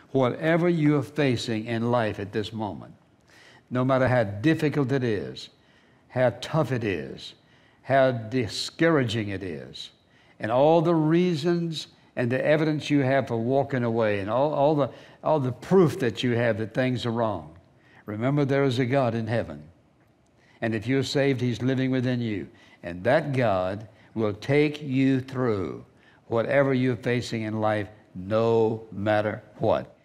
Whatever you are facing in life at this moment, no matter how difficult it is, how tough it is, how discouraging it is, and all the reasons and the evidence you have for walking away, and all the proof that you have that things are wrong, remember there is a God in heaven. And if you're saved, He's living within you. And that God will take you through whatever you're facing in life, no matter what.